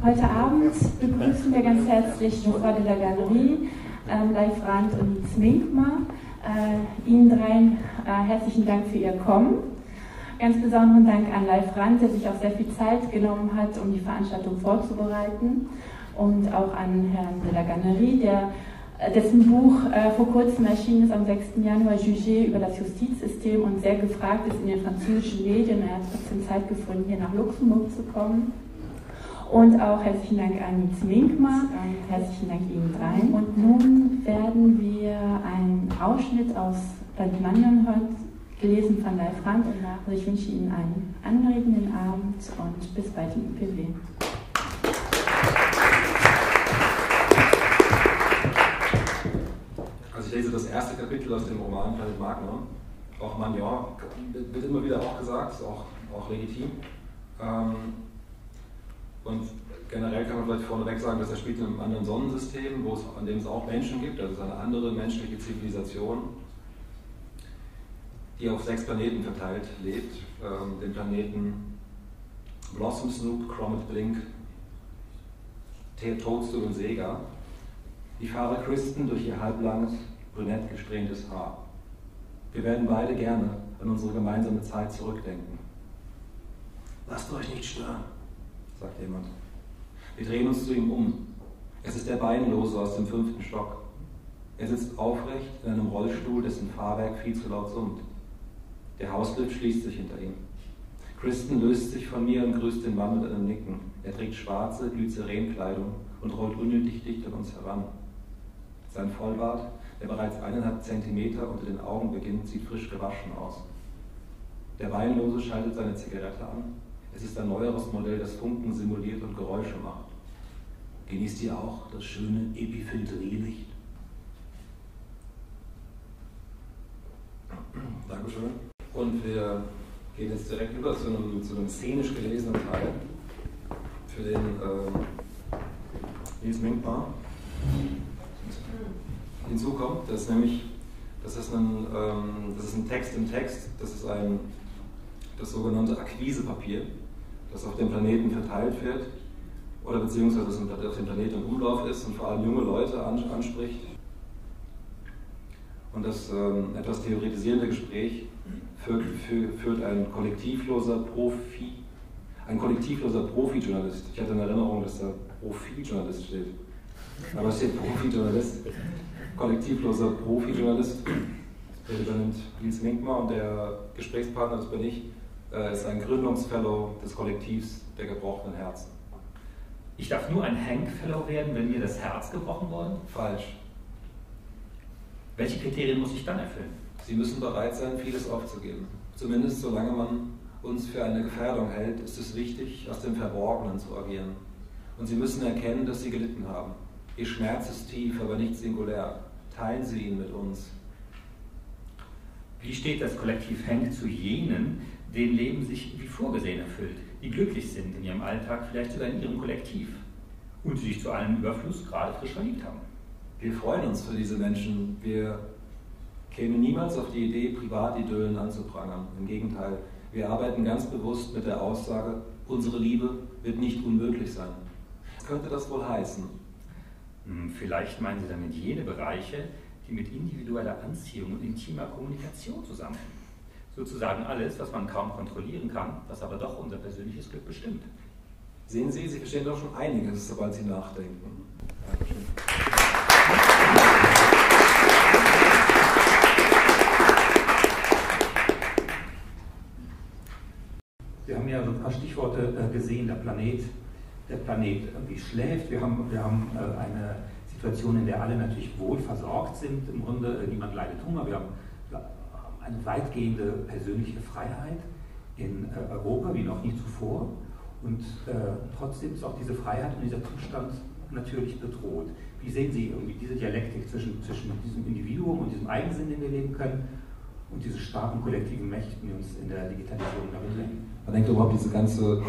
Heute Abend begrüßen wir ganz herzlich Geoffroy de la Galerie, Leif Rand und Nils Minkmar. Ihnen dreien herzlichen Dank für Ihr Kommen. Ganz besonderen Dank an Leif Rand, der sich auch sehr viel Zeit genommen hat, um die Veranstaltung vorzubereiten. Und auch an Herrn de la Galerie, dessen Buch vor kurzem erschienen ist, am 6. Januar, Jugé über das Justizsystem und sehr gefragt ist in den französischen Medien. Er hat trotzdem Zeit gefunden, hier nach Luxemburg zu kommen. Und auch herzlichen Dank an Nils Minkmar, herzlichen Dank Ihnen dreien. Und nun werden wir einen Ausschnitt aus Band Manion hören, gelesen von Leif Rand. Also ich wünsche Ihnen einen anregenden Abend und bis bald im IPW. Also ich lese das erste Kapitel aus dem Roman Planet Magnon. Auch Magnon wird immer wieder auch gesagt, ist auch legitim. Und generell kann man vielleicht vorneweg sagen, dass er spielt in einem anderen Sonnensystem, an dem es auch Menschen gibt, also es ist eine andere menschliche Zivilisation, die auf 6 Planeten verteilt lebt. Den Planeten Blossom Snoop, Cromet Blink, Toadstool und Sega. Ich fahre Kristen durch ihr halblanges, brünett gesträhntes Haar. Wir werden beide gerne an unsere gemeinsame Zeit zurückdenken. Lasst euch nicht stören, sagt jemand. Wir drehen uns zu ihm um. Es ist der Beinlose aus dem 5. Stock. Er sitzt aufrecht in einem Rollstuhl, dessen Fahrwerk viel zu laut summt. Der Hauslift schließt sich hinter ihm. Kristen löst sich von mir und grüßt den Mann mit einem Nicken. Er trägt schwarze Glycerin-Kleidung und rollt unnötig dicht an uns heran. Sein Vollbart, der bereits 1,5 Zentimeter unter den Augen beginnt, sieht frisch gewaschen aus. Der Beinlose schaltet seine Zigarette an. Es ist ein neueres Modell, das Funken simuliert und Geräusche macht. Genießt ihr auch das schöne Epifiltrierlicht? Dankeschön. Und wir gehen jetzt direkt über zu einem szenisch gelesenen Teil für den Nils Minkmar hinzukommt. Das ist ein Text im Text, das ist das sogenannte Akquisepapier, das auf dem Planeten verteilt wird oder beziehungsweise das auf dem Planeten im Umlauf ist und vor allem junge Leute anspricht. Und das etwas theoretisierende Gespräch führt ein kollektivloser Profi-Journalist. Ich hatte in Erinnerung, dass da Profi-Journalist steht. Aber es steht Profi-Journalist. Kollektivloser Profi-Journalist. Der übernimmt Nils Minkmar und der Gesprächspartner, das bin ich, ist ein Gründungsfellow des Kollektivs der gebrochenen Herzen. Ich darf nur ein Hank-Fellow werden, wenn mir das Herz gebrochen wurde? Falsch. Welche Kriterien muss ich dann erfüllen? Sie müssen bereit sein, vieles aufzugeben. Zumindest solange man uns für eine Gefährdung hält, ist es wichtig, aus dem Verborgenen zu agieren. Und Sie müssen erkennen, dass Sie gelitten haben. Ihr Schmerz ist tief, aber nicht singulär. Teilen Sie ihn mit uns. Wie steht das Kollektiv Hank zu jenen, deren Leben sich wie vorgesehen erfüllt, die glücklich sind in ihrem Alltag, vielleicht sogar in ihrem Kollektiv und die sich zu allem Überfluss gerade frisch verliebt haben? Wir freuen uns für diese Menschen. Wir kämen niemals auf die Idee, Privatidyllen anzuprangern. Im Gegenteil, wir arbeiten ganz bewusst mit der Aussage, unsere Liebe wird nicht unmöglich sein. Was könnte das wohl heißen? Vielleicht meinen Sie damit jene Bereiche, die mit individueller Anziehung und intimer Kommunikation zusammenhängen. Sozusagen alles, was man kaum kontrollieren kann, was aber doch unser persönliches Glück bestimmt. Sehen Sie, Sie verstehen doch schon einiges, sobald Sie nachdenken. Dankeschön. Wir haben ja so ein paar Stichworte gesehen, der Planet irgendwie schläft. Wir haben eine Situation, in der alle natürlich wohl versorgt sind, im Grunde niemand leidet Hunger. Wir haben eine weitgehende persönliche Freiheit in Europa wie noch nie zuvor. Und trotzdem ist auch diese Freiheit und dieser Zustand natürlich bedroht. Wie sehen Sie irgendwie diese Dialektik zwischen diesem Individuum und diesem Eigensinn, den wir leben können, und diese starken kollektiven Mächten, die uns in der Digitalisierung damit lenken? Man denkt überhaupt diese ganze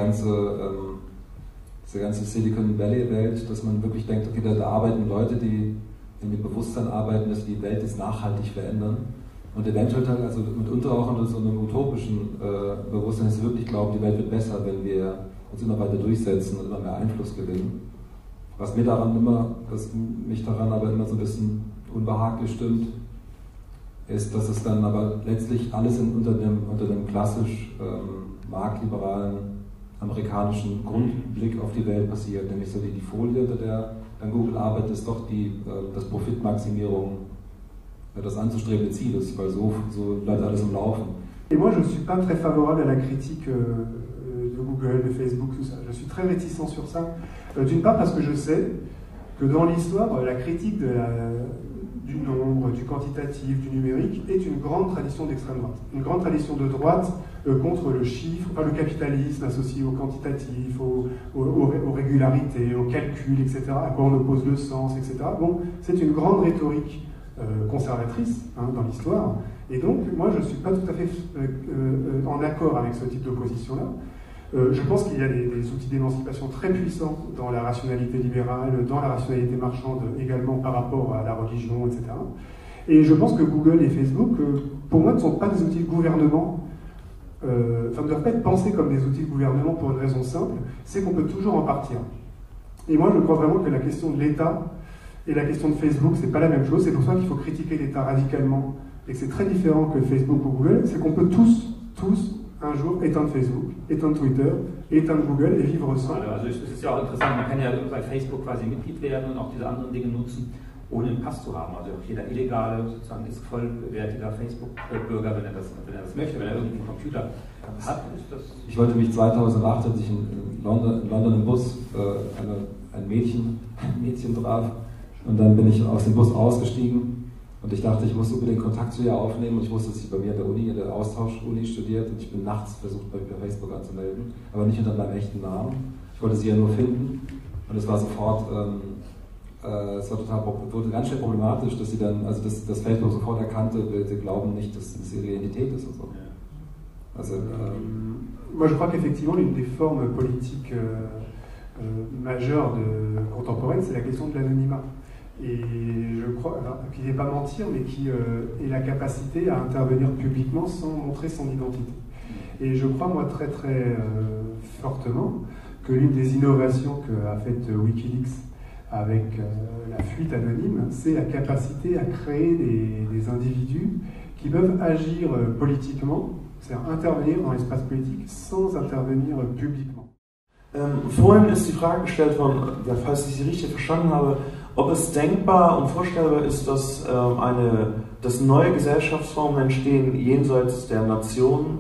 Silicon Valley-Welt, dass man wirklich denkt, okay, da arbeiten Leute, die in dem Bewusstsein arbeiten, dass wir die Welt jetzt nachhaltig verändern. Und eventuell, mitunter auch unter so einem utopischen Bewusstsein, dass wir wirklich glauben, die Welt wird besser, wenn wir uns immer weiter durchsetzen und immer mehr Einfluss gewinnen. Was mich daran aber immer so ein bisschen unbehaglich stimmt, ist, dass es dann aber letztlich alles unter dem klassisch marktliberalen amerikanischen Grundblick auf die Welt passiert, nämlich so die Folie, unter der dann Google arbeitet, ist doch das Profitmaximierung, das anzustrebende Ziel ist, weil so bleibt alles im Laufen. Et moi, je ne suis pas très favorable à la critique de Google, de Facebook, tout ça. Je suis très réticent sur ça. D'une part parce que je sais que dans l'histoire, la critique du nombre, du quantitatif, du numérique est une grande tradition d'extrême droite. Une grande tradition de droite contre le chiffre, enfin, le capitalisme associé au quantitatif, aux régularités, au calcul, etc., à quoi on oppose le sens, etc. Bon, c'est une grande rhétorique conservatrice dans l'histoire. Et donc, moi, je ne suis pas tout à fait en accord avec ce type d'opposition-là. Je pense qu'il y a des outils d'émancipation très puissants dans la rationalité libérale, dans la rationalité marchande également par rapport à la religion, etc. Et je pense que Google et Facebook, pour moi, ne sont pas des outils de gouvernement, ne doivent pas être pensés comme des outils de gouvernement pour une raison simple, c'est qu'on peut toujours en partir. Et moi, je crois vraiment que la question de l'État et la question de Facebook, c'est pas la même chose. C'est pour ça qu'il faut critiquer l'État radicalement et que c'est très différent que Facebook ou Google. C'est qu'on peut tous un jour éteindre Facebook, éteindre Twitter, éteindre Google et vivre sans. Also es ist ja auch interessant, man kann ja bei Facebook quasi Mitglied werden und auch diese anderen Dinge nutzen, ohne einen Pass zu haben. Also auch jeder Illegale sozusagen ist vollwertiger Facebook-Bürger, wenn er das möchte, wenn er irgendeinen Computer hat. Ich wollte mich 2008, als ich in London im Bus ein Mädchen traf, und dann bin ich aus dem Bus ausgestiegen. Und ich dachte, ich muss unbedingt Kontakt zu ihr aufnehmen, und ich wusste, dass sie bei mir in der Austausch-Uni studiert, und ich bin nachts versucht, bei Facebook anzumelden, aber nicht unter meinem echten Namen. Ich wollte sie ja nur finden, und es war sofort, wurde ganz schön problematisch, dass sie dann, also dass Facebook sofort erkannte, sie glauben nicht, dass das ihre Identität ist und so. Also, moi, je crois qu'effectivement, l'une des formes politiques majeures contemporaines, c'est la question de l'anonymat. Et je crois qu'il n'est pas mentir, mais qui est la capacité à intervenir publiquement sans montrer son identité. Et je crois, moi, très très fortement que l'une des innovations qu'a faite Wikileaks avec la fuite anonyme, c'est la capacité à créer des individus qui peuvent agir politiquement, c'est-à-dire intervenir dans l'espace politique sans intervenir publiquement. Vorhin ist die Frage gestellt worden, falls ich sie richtig verstanden habe, ob es denkbar und vorstellbar ist, dass neue Gesellschaftsformen entstehen jenseits der Nation.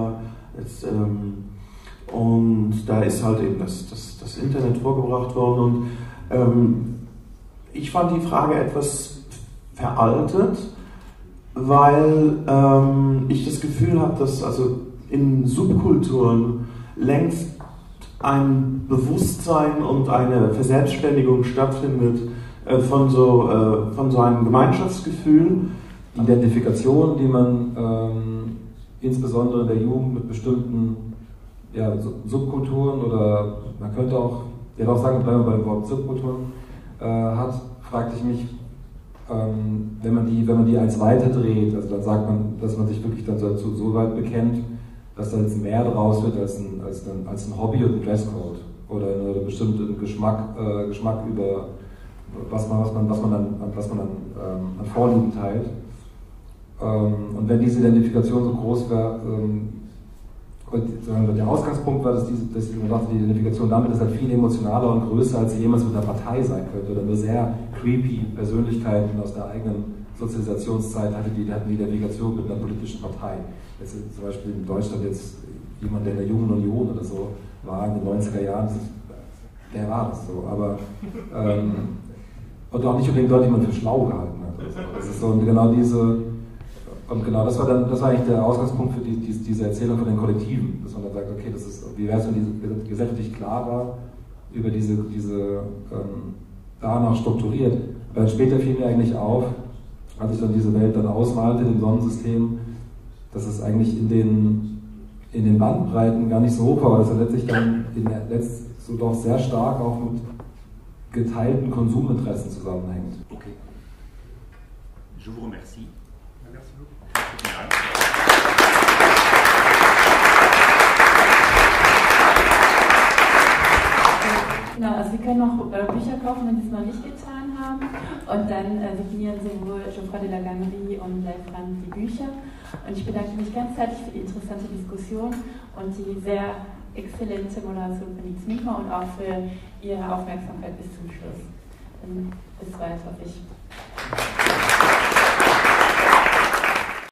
Und da ist halt eben das Internet vorgebracht worden. Und ich fand die Frage etwas veraltet, weil ich das Gefühl habe, dass also in Subkulturen längst ein Bewusstsein und eine Verselbstständigung stattfindet von so einem Gemeinschaftsgefühl. Die Identifikation, die man insbesondere in der Jugend mit bestimmten Subkulturen, oder man könnte auch sagen, bleiben wir beim Wort Subkulturen, hat, fragte ich mich, wenn man die eins weiterdreht, also dann sagt man, dass man sich wirklich dann dazu so weit bekennt, dass da jetzt mehr draus wird als ein Hobby und ein Dresscode oder einen bestimmten Geschmack über was man dann an Vorlieben teilt. Und wenn diese Identifikation so groß war, der Ausgangspunkt war, dass man dachte, die Identifikation damit ist halt viel emotionaler und größer, als sie jemals mit einer Partei sein könnte, oder nur sehr creepy Persönlichkeiten aus der eigenen Sozialisationszeit hatten die Identifikation mit einer politischen Partei. Jetzt zum Beispiel in Deutschland jetzt jemand, der in der Jungen Union oder so war in den 90er Jahren, der war das so, aber und auch nicht unbedingt Leute, die man für schlau gehalten hat. Das ist so, und genau das war eigentlich der Ausgangspunkt für diese Erzählung von den Kollektiven, dass man dann sagt, okay, wie wäre es, wenn die gesellschaftlich klar war über diese danach strukturiert. Aber später fiel mir eigentlich auf, als ich dann diese Welt dann ausmalte, im Sonnensystem, dass es eigentlich in den Bandbreiten gar nicht so hoch war, aber dass er letztlich dann so doch sehr stark auch mit geteilten Konsuminteressen zusammenhängt. Okay. Je vous remercie. Merci beaucoup. Vielen Dank. Genau, also Sie können noch Bücher kaufen, wenn Sie es noch nicht getan haben. Und dann signieren sowohl Geoffroy de la Gannerie und Leif Rand die Bücher. Und ich bedanke mich ganz herzlich für die interessante Diskussion und die sehr exzellente Moderation von Nils Minkmar und auch für Ihre Aufmerksamkeit bis zum Schluss. Bis bald, hoffe ich.